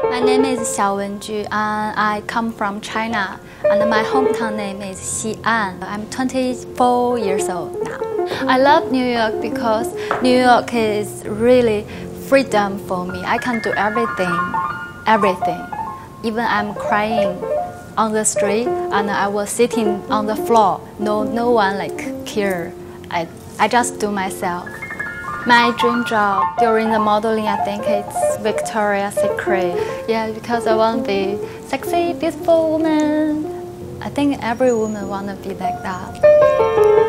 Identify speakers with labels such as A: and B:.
A: My name is Xiao Wen Ju, and I come from China, and my hometown name is Xi'an. I'm 24 years old now. I love New York because New York is really freedom for me. I can do everything. Even I'm crying on the street, and I was sitting on the floor. No one care. I just do myself. My dream job during the modeling, I think it's Victoria's Secret. Yeah, because I want to be sexy, beautiful woman. I think every woman want to be like that.